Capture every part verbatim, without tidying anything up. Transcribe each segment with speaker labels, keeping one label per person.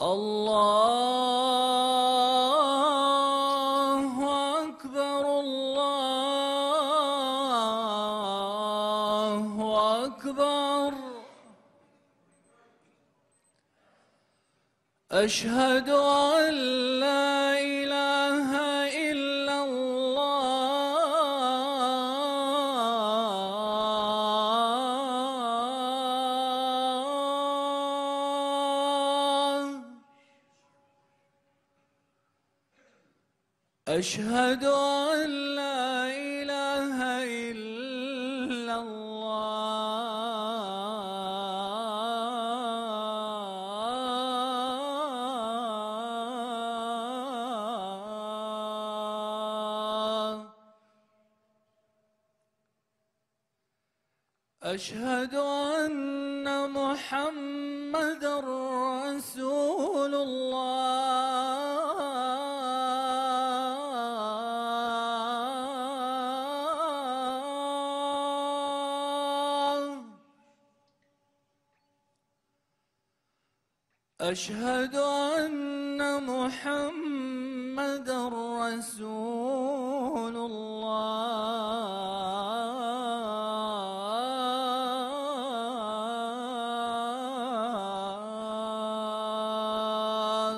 Speaker 1: الله أكبر الله أكبر. أشهد أن لا إله إلا الله. أشهد أن لا إله إلا الله. أشهد أن محمدًا رسول الله. أشهد أن محمدًا رسول الله.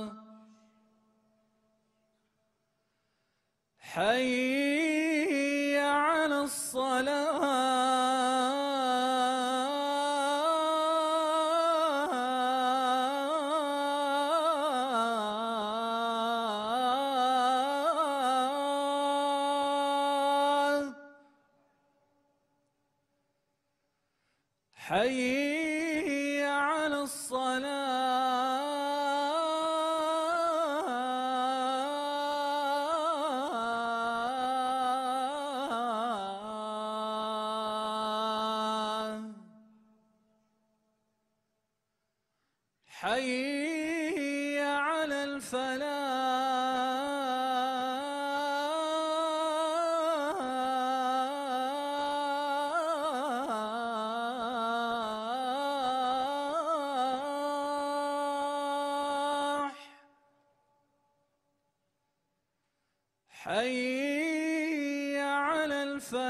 Speaker 1: حي على الصلاة. حي على الصلاة. حي على الفلاح. حي على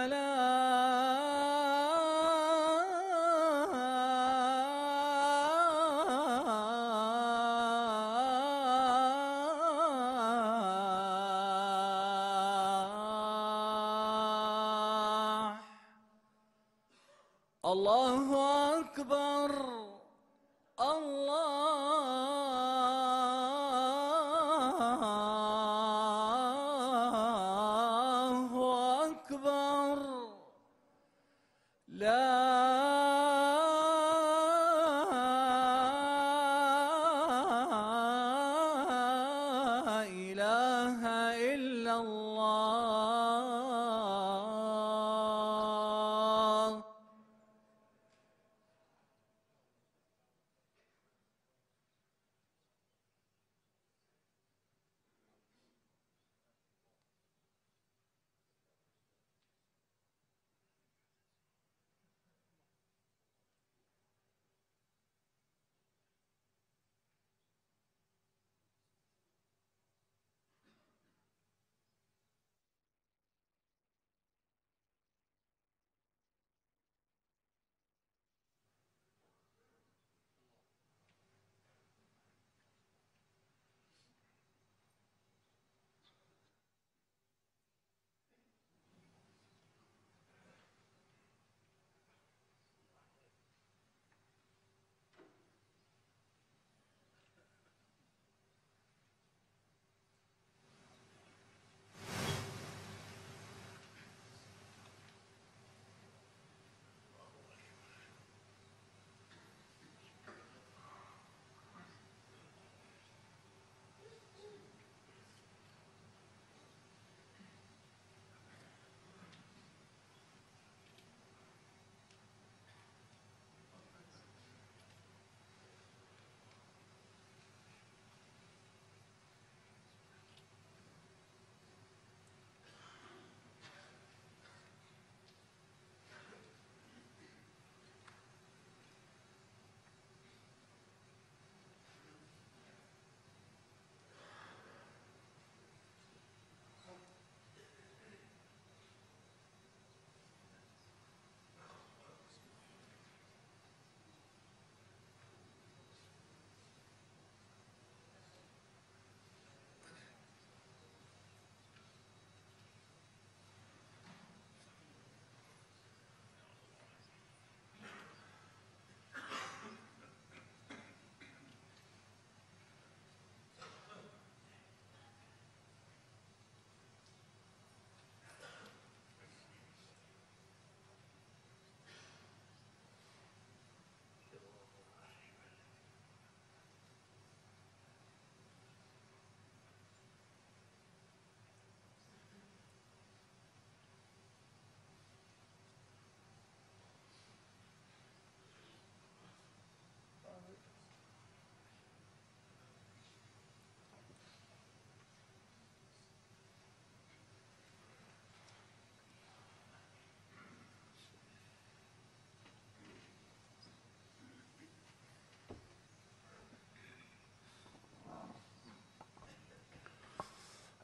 Speaker 1: الفلاح. الله أكبر الله أكبر. لا إله إلا الله.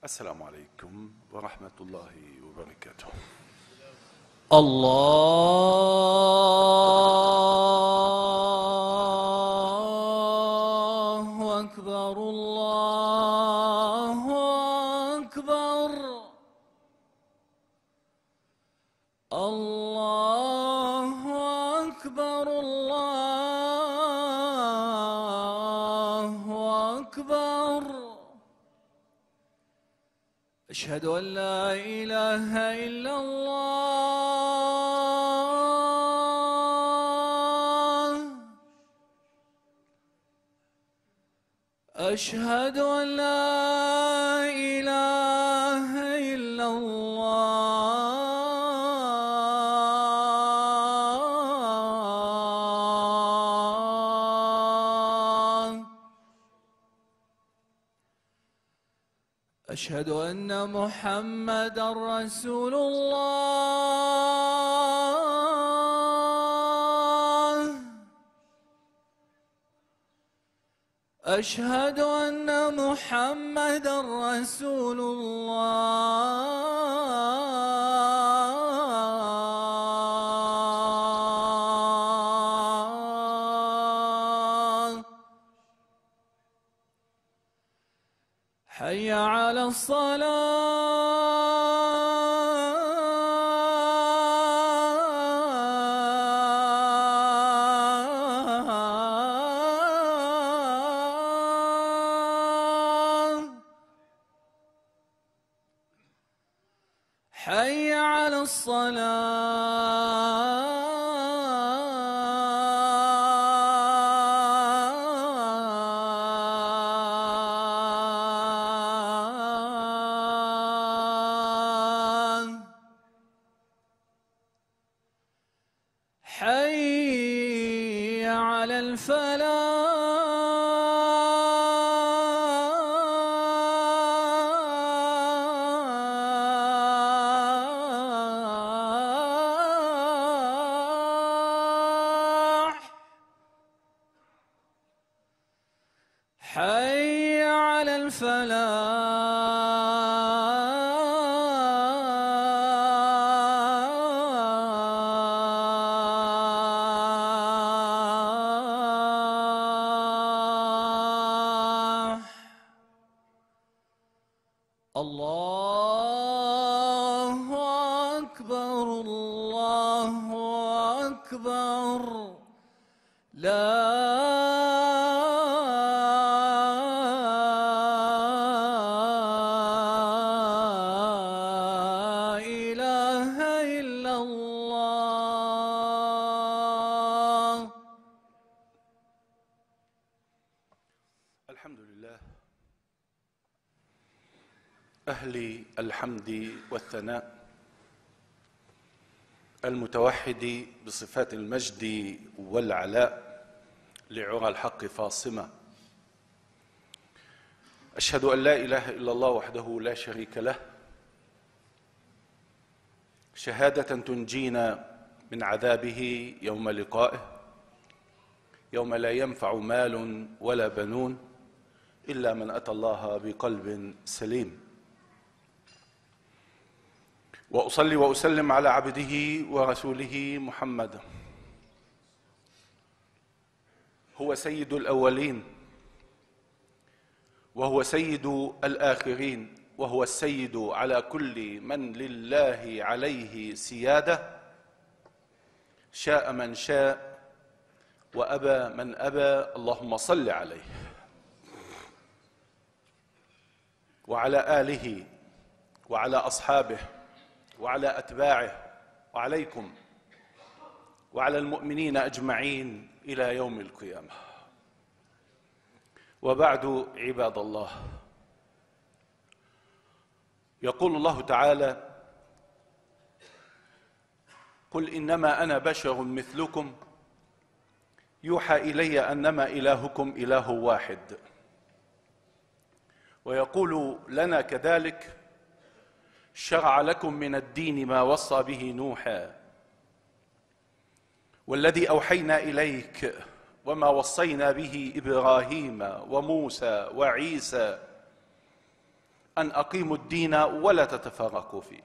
Speaker 2: السلام عليكم ورحمة الله وبركاته.
Speaker 1: الله أكبر الله أكبر الله أكبر الله أكبر. أشهد أن لا إله إلا الله. أشهد أن لا إله إلا الله. أشهد أن محمدًا رسول الله. أشهد أن محمدًا رسول الله. حي على الصلاة. حي على الصلاة. حي على الفلاح. حي على الفلاح. الله أكبر الله أكبر. لا إله إلا الله.
Speaker 2: الحمد لله أهل الحمد والثناء، المتوحد بصفات المجد والعلاء، لعرى الحق فاصمة. أشهد أن لا إله إلا الله وحده لا شريك له، شهادة تنجينا من عذابه يوم لقائه، يوم لا ينفع مال ولا بنون إلا من أتى الله بقلب سليم. وأصلي وأسلم على عبده ورسوله محمد، هو سيد الأولين وهو سيد الآخرين، وهو السيد على كل من لله عليه سيادة، شاء من شاء وأبى من أبى. اللهم صل عليه وعلى آله وعلى أصحابه وعلى أتباعه وعليكم وعلى المؤمنين أجمعين إلى يوم القيامة. وبعد، عباد الله، يقول الله تعالى: قل إنما أنا بشر مثلكم يوحى إلي أنما إلهكم إله واحد. ويقول لنا كذلك: شرع لكم من الدين ما وصى به نوحا والذي أوحينا إليك وما وصينا به إبراهيم وموسى وعيسى أن أقيموا الدين ولا تتفرقوا فيه.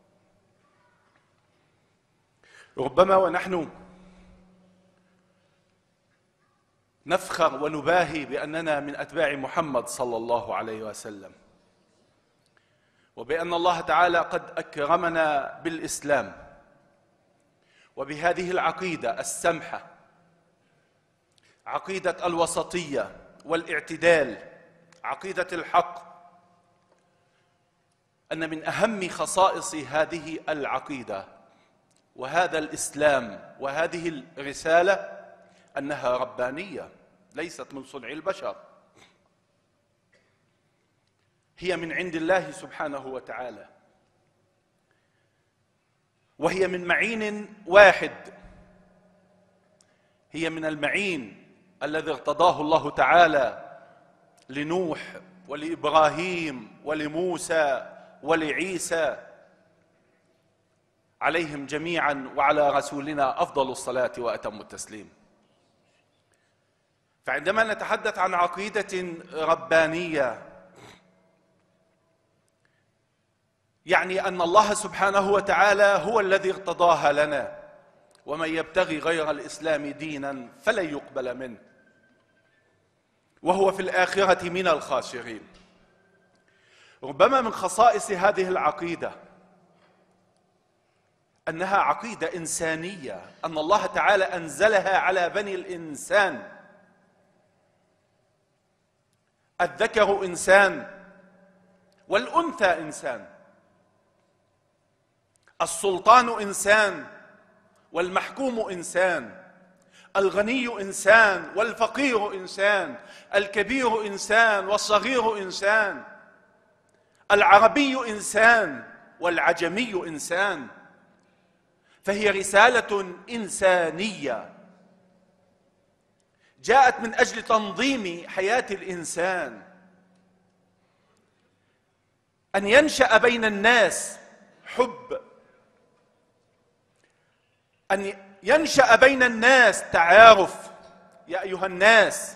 Speaker 2: ربما ونحن نفخر ونباهي بأننا من أتباع محمد صلى الله عليه وسلم، وبأن الله تعالى قد أكرمنا بالإسلام وبهذه العقيدة السمحة، عقيدة الوسطية والاعتدال، عقيدة الحق، أن من أهم خصائص هذه العقيدة وهذا الإسلام وهذه الرسالة أنها ربانية، ليست من صنع البشر، هي من عند الله سبحانه وتعالى، وهي من معين واحد، هي من المعين الذي ارتضاه الله تعالى لنوح ولإبراهيم ولموسى ولعيسى عليهم جميعا، وعلى رسولنا أفضل الصلاة وأتم التسليم. فعندما نتحدث عن عقيدة ربانية يعني أن الله سبحانه وتعالى هو الذي ارتضاها لنا، ومن يبتغي غير الإسلام دينا فلن يقبل منه وهو في الآخرة من الخاسرين. ربما من خصائص هذه العقيدة أنها عقيدة إنسانية، أن الله تعالى أنزلها على بني الإنسان، الذكر إنسان والأنثى إنسان، السلطان إنسان والمحكوم إنسان، الغني إنسان والفقير إنسان، الكبير إنسان والصغير إنسان، العربي إنسان والعجمي إنسان. فهي رسالة إنسانية جاءت من أجل تنظيم حياة الإنسان، أن ينشأ بين الناس حب، أن ينشأ بين الناس تعارف. يا أيها الناس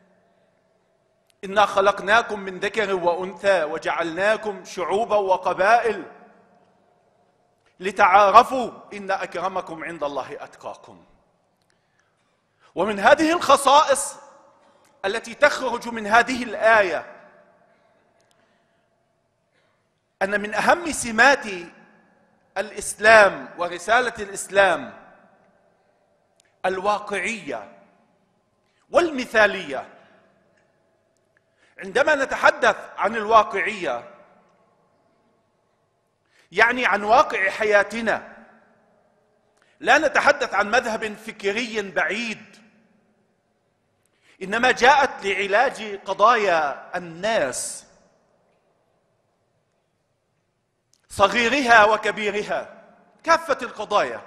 Speaker 2: إنا خلقناكم من ذكر وأنثى وجعلناكم شعوبا وقبائل لتعارفوا إن أكرمكم عند الله أتقاكم. ومن هذه الخصائص التي تخرج من هذه الآية أن من أهم سمات الإسلام ورسالة الإسلام الواقعية والمثالية. عندما نتحدث عن الواقعية يعني عن واقع حياتنا، لا نتحدث عن مذهب فكري بعيد، إنما جاءت لعلاج قضايا الناس صغيرها وكبيرها، كافة القضايا.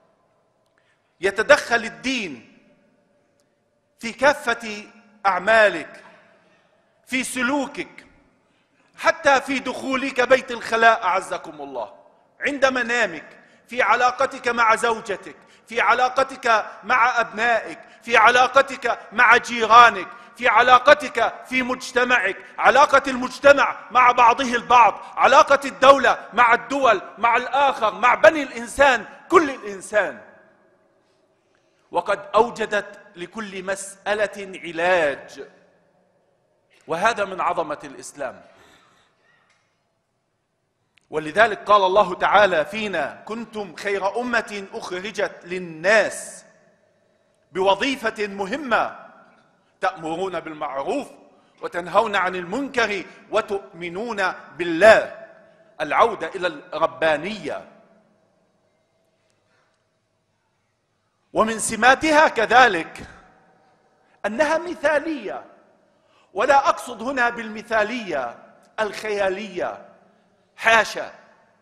Speaker 2: يتدخل الدين في كافة أعمالك، في سلوكك، حتى في دخولك بيت الخلاء أعزكم الله، عند منامك، في علاقتك مع زوجتك، في علاقتك مع أبنائك، في علاقتك مع جيرانك، في علاقتك في مجتمعك، علاقة المجتمع مع بعضه البعض، علاقة الدولة مع الدول، مع الآخر، مع بني الإنسان، كل الإنسان. وقد أوجدت لكل مسألة علاج، وهذا من عظمة الإسلام. ولذلك قال الله تعالى فينا: كنتم خير أمة أخرجت للناس، بوظيفة مهمة، تأمرون بالمعروف وتنهون عن المنكر وتؤمنون بالله. العودة إلى الربانية. ومن سماتها كذلك أنها مثالية، ولا أقصد هنا بالمثالية الخيالية، حاشا،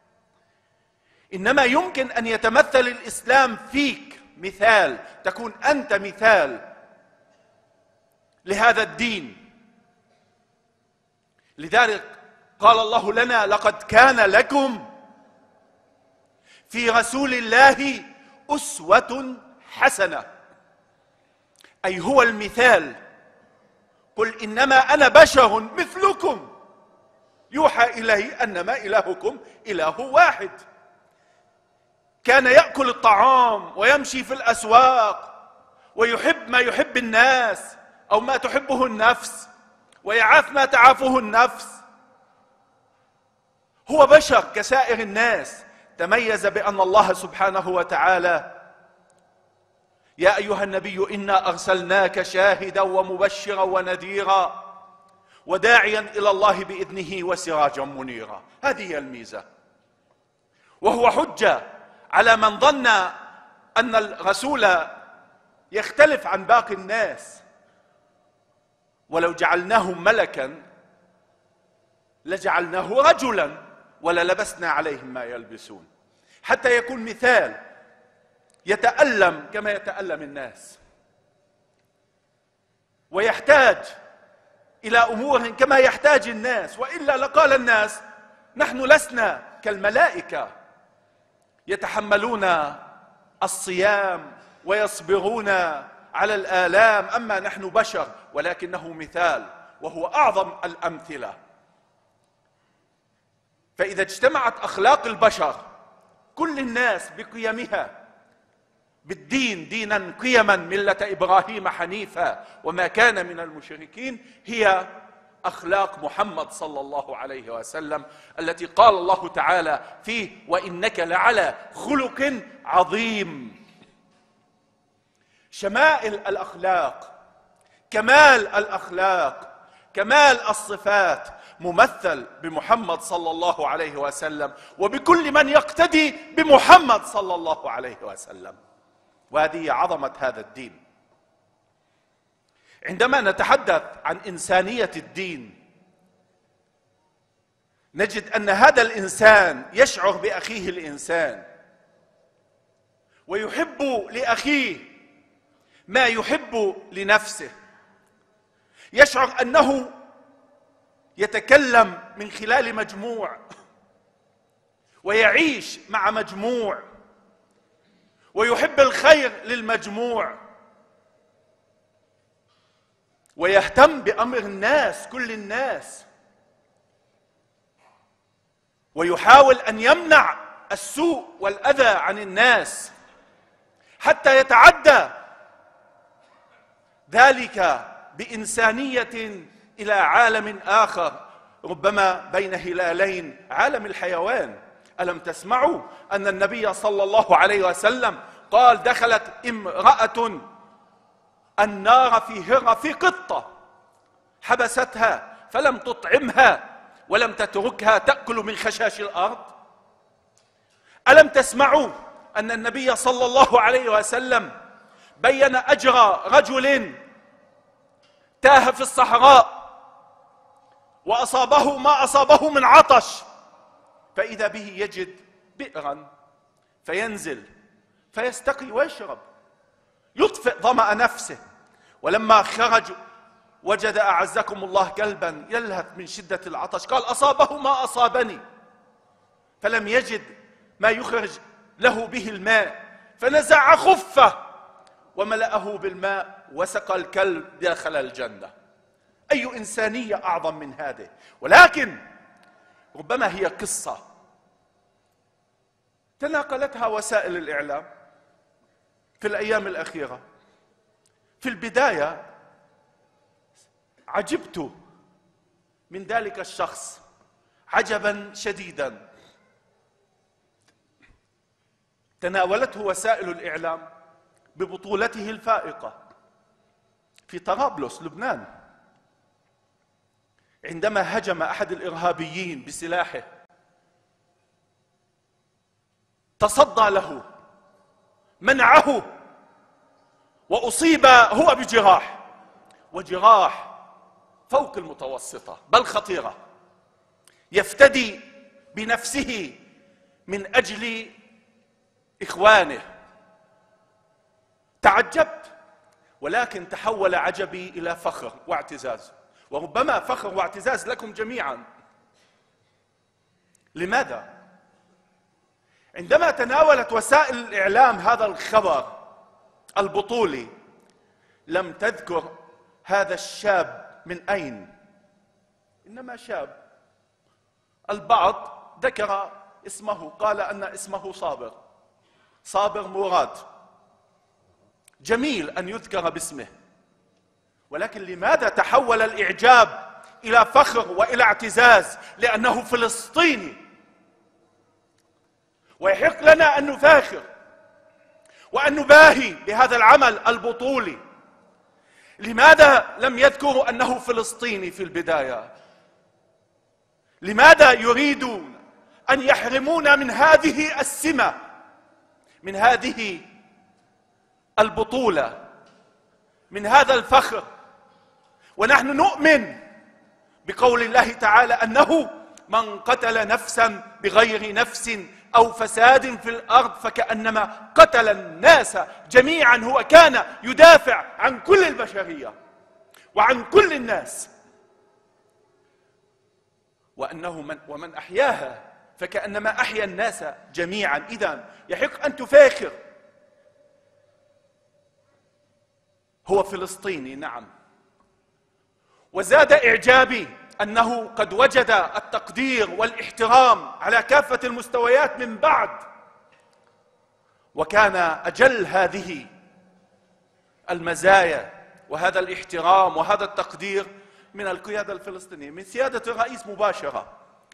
Speaker 2: إنما يمكن أن يتمثل الإسلام فيك مثال، تكون أنت مثال لهذا الدين. لذلك قال الله لنا: لقد كان لكم في رسول الله أسوة حسنة، أي هو المثال. قل إنما أنا بشر مثلكم يوحى إليه أنما إلهكم إله واحد. كان يأكل الطعام ويمشي في الأسواق ويحب ما يحب الناس أو ما تحبه النفس، ويعاف ما تعافه النفس. هو بشر كسائر الناس، تميز بأن الله سبحانه وتعالى: يا أيها النبي إنا أرسلناك شاهدا ومبشرا ونذيرا وداعيا إلى الله بإذنه وسراجا منيرا. هذه هي الميزة. وهو حجة على من ظن أن الرسول يختلف عن باقي الناس، ولو جعلناه ملكا لجعلناه رجلا وللبسنا عليهم ما يلبسون، حتى يكون مثال يتألم كما يتألم الناس، ويحتاج إلى أمور كما يحتاج الناس، وإلا لقال الناس: نحن لسنا كالملائكة يتحملون الصيام ويصبرون على الآلام، أما نحن بشر. ولكنه مثال، وهو أعظم الأمثلة. فإذا اجتمعت أخلاق البشر كل الناس بقيمها، بالدين دينا قيما ملة إبراهيم حنيفا وما كان من المشركين، هي أخلاق محمد صلى الله عليه وسلم التي قال الله تعالى فيه: وإنك لعلى خلق عظيم. شمائل الأخلاق، كمال الأخلاق، كمال الصفات ممثل بمحمد صلى الله عليه وسلم وبكل من يقتدي بمحمد صلى الله عليه وسلم. وهذه عظمة هذا الدين. عندما نتحدث عن إنسانية الدين نجد أن هذا الإنسان يشعر بأخيه الإنسان، ويحب لأخيه ما يحب لنفسه. يشعر أنه يتكلم من خلال مجموع ويعيش مع مجموع ويحب الخير للمجموع ويهتم بأمر الناس، كل الناس، ويحاول أن يمنع السوء والأذى عن الناس حتى يتعدى ذلك بإنسانية إلى عالم آخر، ربما بين هلالين، عالم الحيوان. ألم تسمعوا أن النبي صلى الله عليه وسلم قال: دخلت امرأة النار في هرة في قطة حبستها فلم تطعمها ولم تتركها تأكل من خشاش الأرض. ألم تسمعوا أن النبي صلى الله عليه وسلم بين أجر رجل تاه في الصحراء وأصابه ما أصابه من عطش، فإذا به يجد بئرا فينزل فيستقي ويشرب يطفئ ظمأ نفسه، ولما خرج وجد أعزكم الله كلبا يلهث من شدة العطش، قال: أصابه ما أصابني، فلم يجد ما يخرج له به الماء، فنزع خفه وملأه بالماء وسقى الكلب داخل الجنة. أي إنسانية أعظم من هذه؟ ولكن ربما هي قصة تناقلتها وسائل الإعلام في الأيام الأخيرة. في البداية عجبت من ذلك الشخص عجبا شديدا. تناولته وسائل الإعلام ببطولته الفائقة في طرابلس لبنان، عندما هجم أحد الإرهابيين بسلاحه، تصدى له، منعه، وأصيب هو بجراح، وجراح فوق المتوسطة بل خطيرة، يفتدي بنفسه من أجل إخوانه. تعجبت، ولكن تحول عجبي إلى فخر واعتزاز، وربما فخر واعتزاز لكم جميعا. لماذا؟ عندما تناولت وسائل الإعلام هذا الخبر البطولي لم تذكر هذا الشاب من أين، إنما شاب البعض ذكر اسمه، قال أن اسمه صابر، صابر مراد، جميل أن يذكر باسمه، ولكن لماذا تحول الإعجاب إلى فخر وإلى اعتزاز؟ لأنه فلسطيني، ويحق لنا أن نفاخر وأن نباهي بهذا العمل البطولي. لماذا لم يذكروا أنه فلسطيني في البداية؟ لماذا يريدون أن يحرمونا من هذه السمة، من هذه البطولة، من هذا الفخر، ونحن نؤمن بقول الله تعالى أنه من قتل نفسا بغير نفس أو فساد في الأرض فكأنما قتل الناس جميعا. هو كان يدافع عن كل البشرية وعن كل الناس، وأنه من ومن أحياها فكأنما أحيا الناس جميعا. إذن يحق أن تفاخر. هو فلسطيني نعم، وزاد إعجابي أنه قد وجد التقدير والاحترام على كافة المستويات من بعد، وكان أجل هذه المزايا وهذا الاحترام وهذا التقدير من القيادة الفلسطينية، من سيادة الرئيس مباشرة.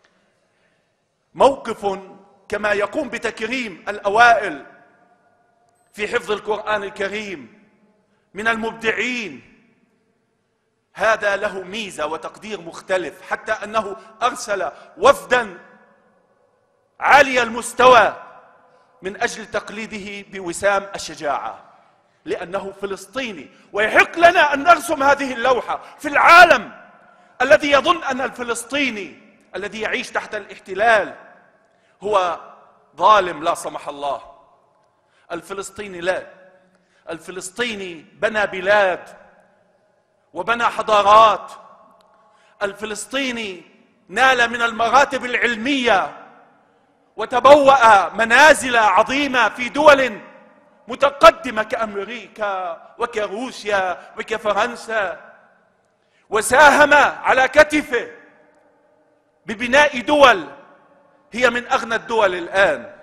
Speaker 2: موقف كما يقوم بتكريم الأوائل في حفظ القرآن الكريم من المبدعين، هذا له ميزة وتقدير مختلف، حتى أنه أرسل وفدا عالي المستوى من أجل تقليده بوسام الشجاعة، لأنه فلسطيني. ويحق لنا أن نرسم هذه اللوحة في العالم الذي يظن أن الفلسطيني الذي يعيش تحت الاحتلال هو ظالم لا سمح الله. الفلسطيني لا، الفلسطيني بنى بلاد وبنى حضارات، الفلسطيني نال من المراتب العلمية وتبوأ منازل عظيمة في دول متقدمة كأمريكا وكروسيا وكفرنسا، وساهم على كتفه ببناء دول هي من أغنى الدول الآن.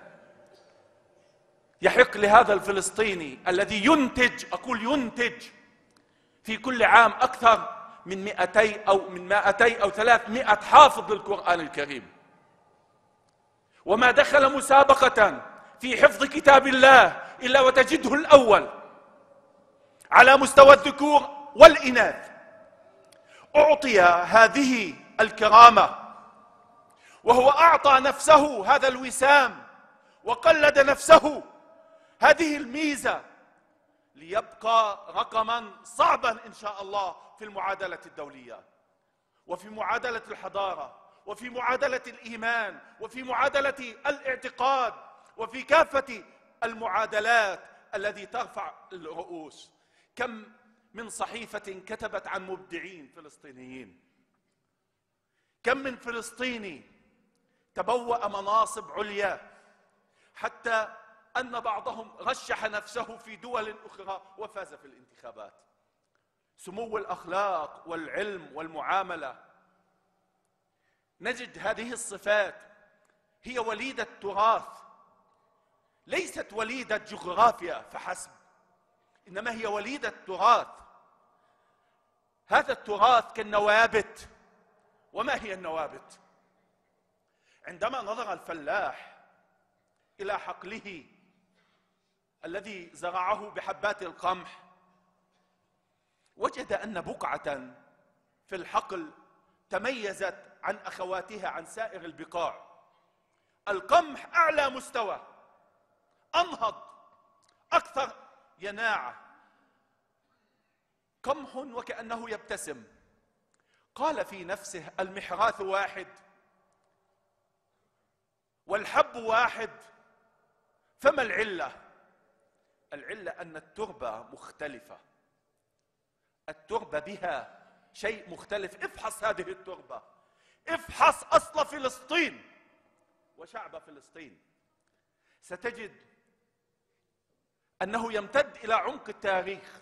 Speaker 2: يحق لهذا الفلسطيني الذي ينتج، أقول ينتج في كل عام أكثر من مئتي أو من مائتي أو ثلاثمائة حافظ للقرآن الكريم، وما دخل مسابقة في حفظ كتاب الله إلا وتجده الأول على مستوى الذكور والإناث. أعطي هذه الكرامة وهو أعطى نفسه هذا الوسام وقلد نفسه هذه الميزة ليبقى رقما صعبا إن شاء الله في المعادلة الدولية وفي معادلة الحضارة وفي معادلة الإيمان وفي معادلة الاعتقاد وفي كافة المعادلات التي ترفع الرؤوس. كم من صحيفة كتبت عن مبدعين فلسطينيين، كم من فلسطيني تبوأ مناصب عليا، حتى أن بعضهم رشح نفسه في دول أخرى وفاز في الانتخابات. سمو الأخلاق والعلم والمعاملة، نجد هذه الصفات هي وليدة تراث، ليست وليدة جغرافيا فحسب، إنما هي وليدة تراث. هذا التراث كالنوابت. وما هي النوابت؟ عندما نظر الفلاح إلى حقله الذي زرعه بحبات القمح، وجد أن بقعة في الحقل تميزت عن أخواتها عن سائر البقاع. القمح أعلى مستوى، أنهض، أكثر يناعة، قمح وكأنه يبتسم. قال في نفسه المحراث واحد والحب واحد، فما العلة؟ العلة أن التربة مختلفة، التربة بها شيء مختلف. افحص هذه التربة، افحص أصل فلسطين وشعب فلسطين، ستجد أنه يمتد إلى عمق التاريخ،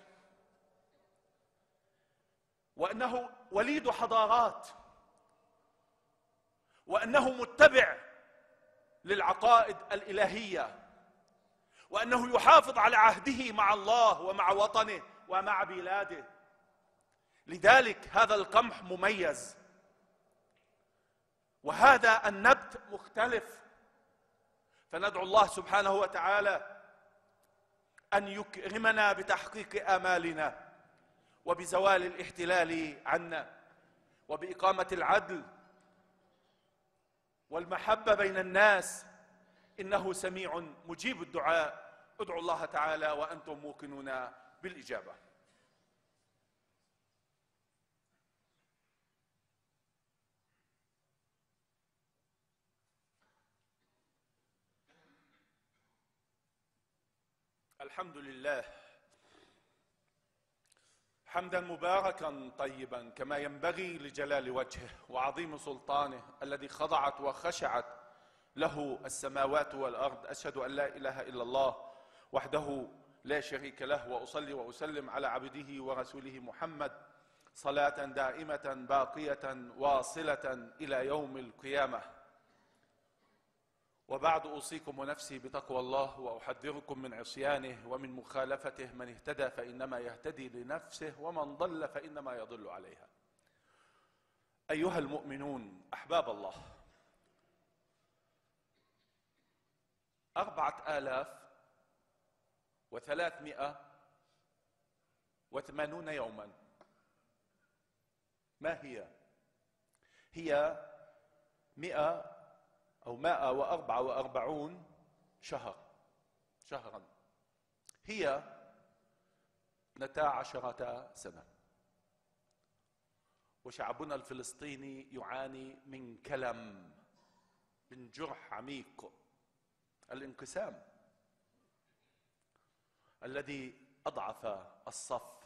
Speaker 2: وأنه وليد حضارات، وأنه متبع للعقائد الإلهية، وأنه يحافظ على عهده مع الله ومع وطنه ومع بلاده. لذلك هذا القمح مميز، وهذا النبت مختلف. فندعو الله سبحانه وتعالى أن يكرمنا بتحقيق آمالنا وبزوال الاحتلال عنا وبإقامة العدل والمحبة بين الناس، إنه سميع مجيب الدعاء. ادعوا الله تعالى وأنتم موقنون بالإجابة. الحمد لله حمدا مباركا طيبا كما ينبغي لجلال وجهه وعظيم سلطانه، الذي خضعت وخشعت له السماوات والأرض. أشهد أن لا إله إلا الله وحده لا شريك له، وأصلي وأسلم على عبده ورسوله محمد صلاة دائمة باقية واصلة إلى يوم القيامة. وبعد أوصيكم ونفسي بتقوى الله، وأحذركم من عصيانه ومن مخالفته. من اهتدى فإنما يهتدي لنفسه، ومن ضل فإنما يضل عليها. أيها المؤمنون أحباب الله، أربعة آلاف وثلاثمائة وثمانون يوما، ما هي؟ هي مئة أو مائة وأربعة وأربعون شهر شهرا، هي اثنتا عشرة سنة. وشعبنا الفلسطيني يعاني من كلم، من جرح عميق، الانقسام الذي أضعف الصف،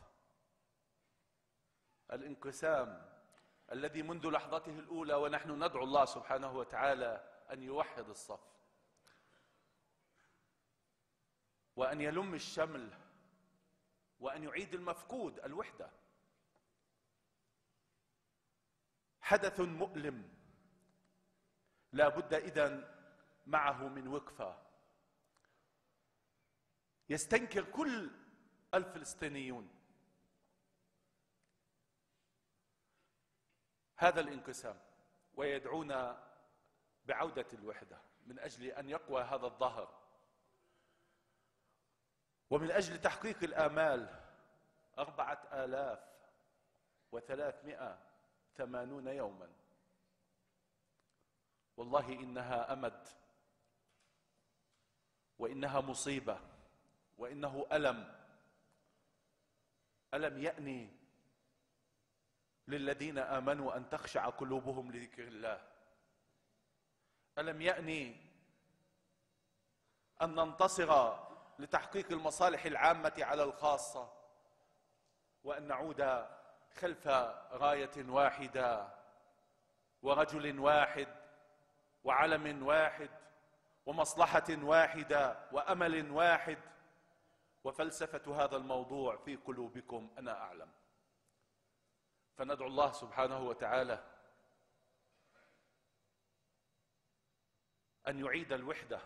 Speaker 2: الانقسام الذي منذ لحظته الأولى ونحن ندعو الله سبحانه وتعالى أن يوحد الصف وأن يلم الشمل وأن يعيد المفقود، الوحدة. حدث مؤلم لا بد إذن معه من وقفة. يستنكر كل الفلسطينيون هذا الانقسام، ويدعون بعودة الوحدة من أجل أن يقوى هذا الظهر، ومن أجل تحقيق الآمال. أربعة آلاف وثلاثمائة ثمانون يوما، والله إنها أمد، وإنها مصيبة، وإنه ألم. ألم يأني للذين آمنوا أن تخشع قلوبهم لذكر الله؟ ألم يأني أن ننتصر لتحقيق المصالح العامة على الخاصة، وأن نعود خلف راية واحدة ورجل واحد وعلم واحد ومصلحة واحدة وأمل واحد؟ وفلسفة هذا الموضوع في قلوبكم أنا أعلم. فندعو الله سبحانه وتعالى أن يعيد الوحدة،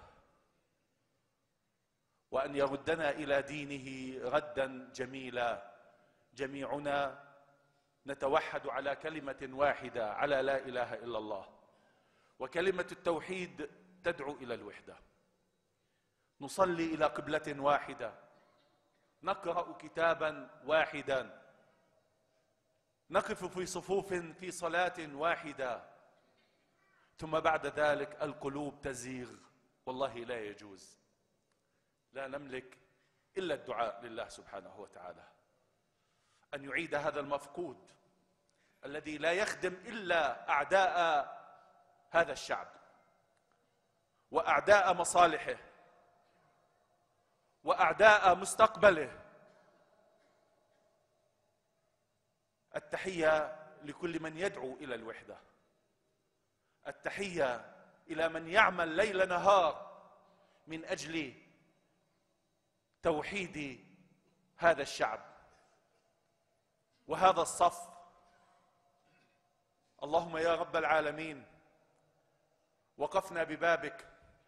Speaker 2: وأن يردنا إلى دينه ردا جميلا. جميعنا نتوحد على كلمة واحدة، على لا إله إلا الله، وكلمة التوحيد تدعو إلى الوحدة. نصلي إلى قبلة واحدة، نقرأ كتابا واحدا، نقف في صفوف في صلاة واحدة، ثم بعد ذلك القلوب تزيغ. والله لا يجوز. لا نملك إلا الدعاء لله سبحانه وتعالى أن يعيد هذا المفقود الذي لا يخدم إلا أعداء هذا الشعب وأعداء مصالحه وأعداء مستقبله. التحية لكل من يدعو إلى الوحدة، التحية إلى من يعمل ليل نهار من أجل توحيد هذا الشعب وهذا الصف. اللهم يا رب العالمين وقفنا ببابك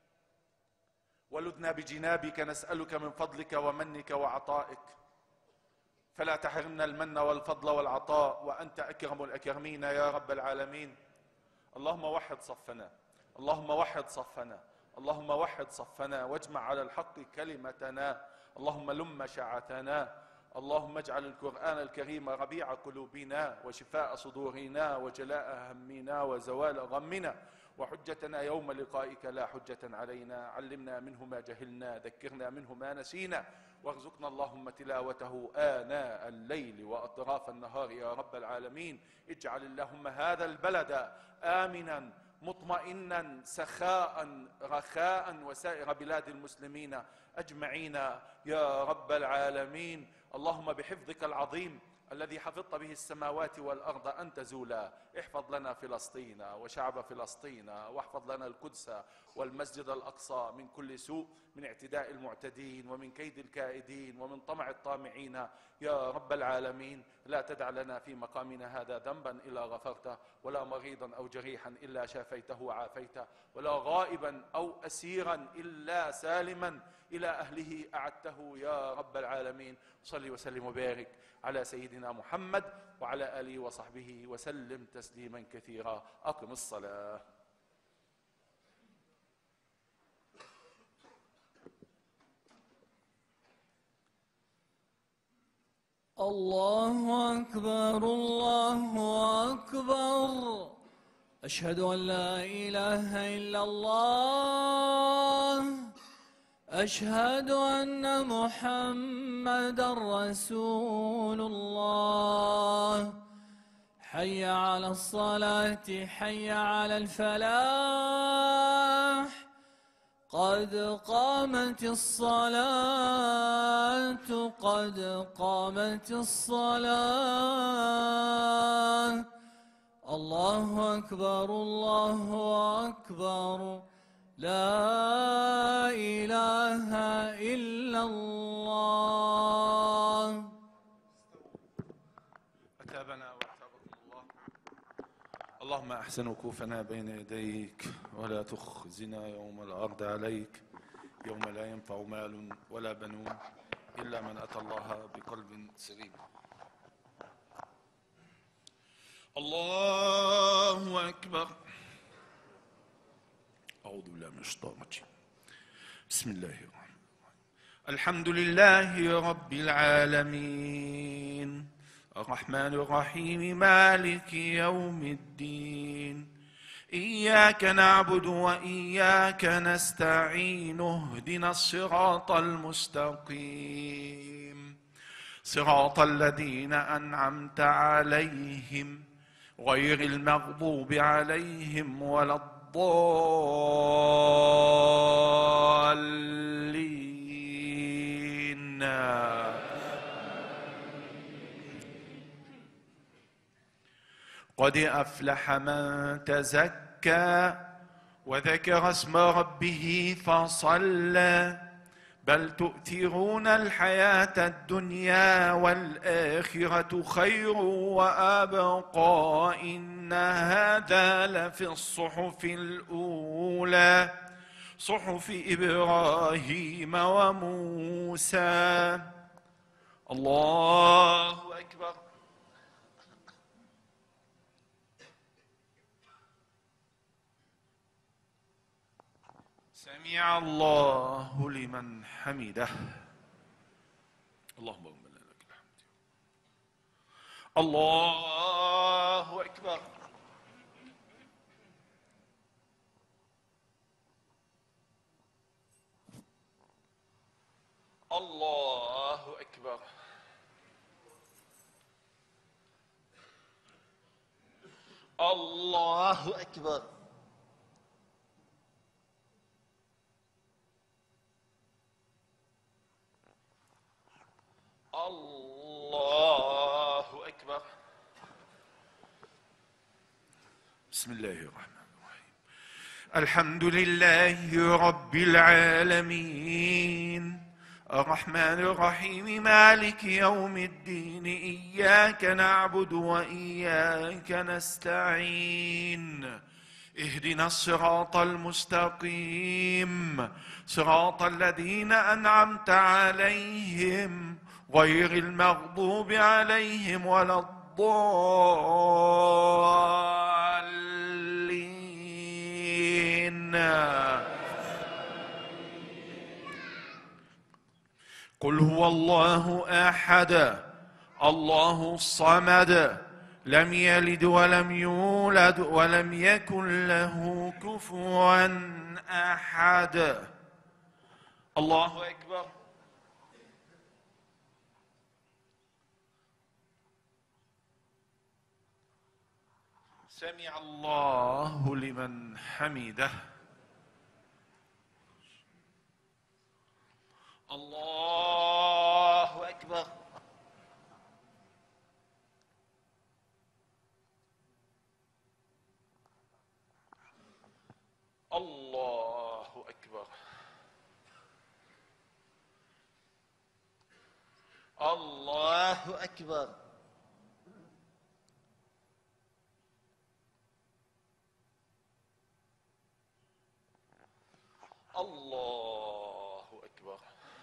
Speaker 2: ولدنا بجنابك، نسألك من فضلك ومنك وعطائك، فلا تحرمنا المن والفضل والعطاء، وأنت أكرم الأكرمين يا رب العالمين. اللهم وحد صفنا، اللهم وحد صفنا، اللهم وحد صفنا، واجمع على الحق كلمتنا، اللهم لم شعثنا، اللهم اجعل القرآن الكريم ربيع قلوبنا وشفاء صدورنا وجلاء همنا وزوال غمنا، وحجتنا يوم لقائك لا حجة علينا. علمنا منه ما جهلنا، ذكرنا منه ما نسينا، وارزقنا اللهم تلاوته آناء الليل وأطراف النهار يا رب العالمين. اجعل اللهم هذا البلد آمنا مطمئنا سخاء رخاء، وسائر بلاد المسلمين أجمعين يا رب العالمين. اللهم بحفظك العظيم الذي حفظت به السماوات والأرض أن تزولا، احفظ لنا فلسطين وشعب فلسطين، واحفظ لنا القدس والمسجد الأقصى من كل سوء، من اعتداء المعتدين ومن كيد الكائدين ومن طمع الطامعين يا رب العالمين. لا تدع لنا في مقامنا هذا ذنبا إلا غفرته، ولا مريضا أو جريحا إلا شافيته وعافيته، ولا غائبا أو أسيرا إلا سالما إلى أهله أعدته يا رب العالمين. صل وسلم وبارك على سيدنا محمد وعلى آله وصحبه وسلم تسليما كثيرا. أقم الصلاة.
Speaker 1: الله أكبر الله أكبر، أشهد أن لا إله إلا الله، أشهد أن محمدا رسول الله. حي على الصلاة، حي على الفلاح، قد قامت الصلاة، قد قامت الصلاة. الله أكبر الله أكبر، لا إله إلا الله.
Speaker 2: أتابنا وأتابكم الله. اللهم أحسن وقوفنا بين يديك، ولا تخزنا يوم العرض عليك، يوم لا ينفع مال ولا بنون إلا من أتى الله بقلب سليم. الله أكبر. أعوذ بالله من الشيطان الرجيم. بسم الله الرحمن الرحيم. الحمد لله رب العالمين، الرحمن الرحيم، مالك يوم الدين، إياك نعبد وإياك نستعين، اهدنا الصراط المستقيم، صراط الذين أنعمت عليهم غير المغضوب عليهم ولا الضالين. قد أفلح من تزكى وذكر اسم ربه فصلى، بل تؤثرون الحياة الدنيا والآخرة خير وأبقى، إن هذا لفي الصحف الأولى، صحف إبراهيم وموسى. الله أكبر. سمع الله لمن حمده. اللهم ربنا لك الحمد. الله أكبر. الله أكبر. الله أكبر. الله أكبر. بسم الله الرحمن الرحيم. الحمد لله رب العالمين، الرحمن الرحيم، مالك يوم الدين، إياك نعبد وإياك نستعين،
Speaker 3: اهدنا الصراط المستقيم صراط الذين أنعمت عليهم غير المغضوب عليهم ولا الضالين. قل هو الله أحد الله الصمد لم يلد ولم يولد ولم يكن له كفوا أحد. الله أكبر. سمع الله لمن حمده. الله أكبر. الله أكبر. الله أكبر. الله أكبر.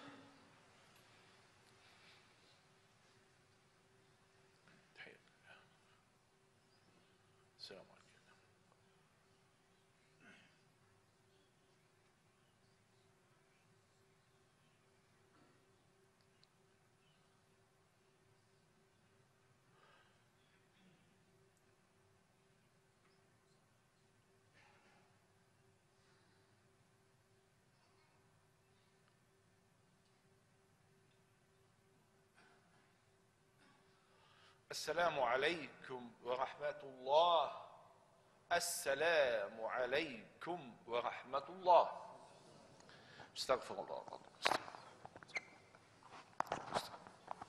Speaker 3: السلام عليكم. السلام عليكم ورحمة الله. السلام عليكم ورحمة الله. استغفر الله.